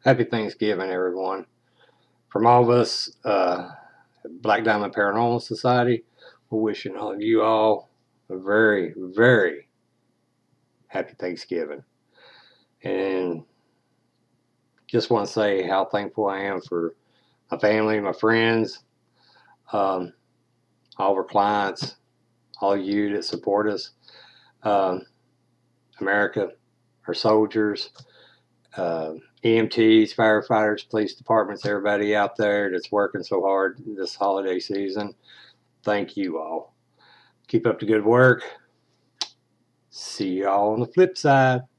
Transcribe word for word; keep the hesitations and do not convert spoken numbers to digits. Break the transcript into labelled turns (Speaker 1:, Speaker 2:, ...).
Speaker 1: Happy Thanksgiving, everyone. From all of us, uh, Black Diamond Paranormal Society, we're wishing all of you all a very, very happy Thanksgiving. And just want to say how thankful I am for my family, my friends, um, all of our clients, all of you that support us, um, America, our soldiers, uh, E M Ts, firefighters, police departments, everybody out there that's working so hard this holiday season. Thank you all. Keep up the good work. See y'all on the flip side.